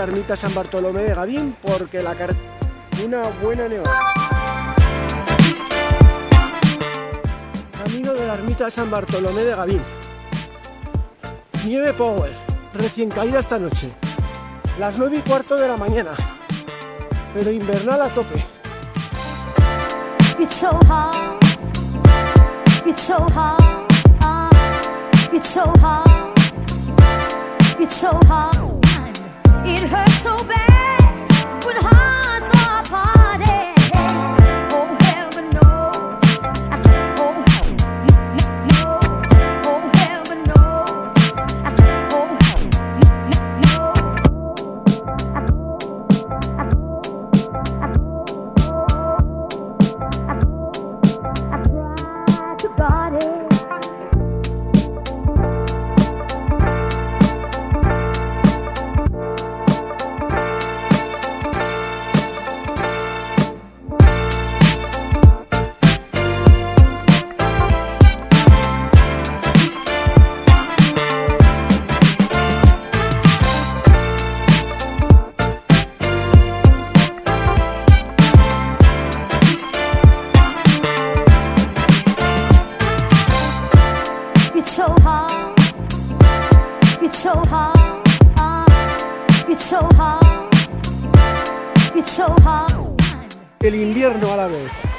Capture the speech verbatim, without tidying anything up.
la ermita San Bartolomé de Gadín porque la car... una buena nevada. Camino de la ermita San Bartolomé de Gadín. Nieve Power, recién caída esta noche. Las nueve y cuarto de la mañana, pero invernal a tope. It's so hard, it's so hard, it's so hard, it's so hard. It hurts so bad when hearts are parted. Oh heaven knows, I don't, oh no, no, oh heaven knows, I don't, oh no, no. It's so hard, it's so hard, it's so hard, it's so hard. El invierno a la vez.